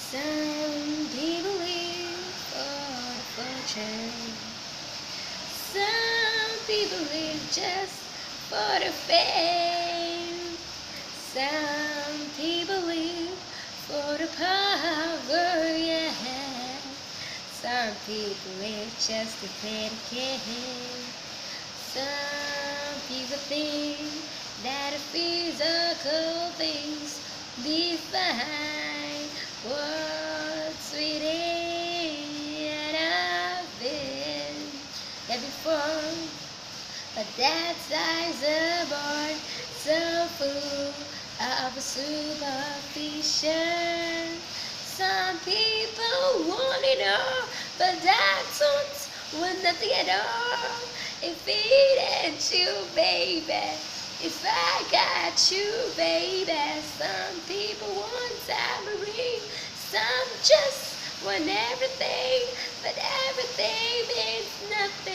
Some people live for the fortune. Some people live just for the fame. Some people live for the power, yeah. Some people live just to play the game. Some people think that the physical things define what's within. I've been there before, but that's eyes are born so full of a superficial. Some people want it all, but that's want nothing at all. If it ain't you, baby, if I got you, baby. Some people want tambourine, some just want everything, but everything means nothing.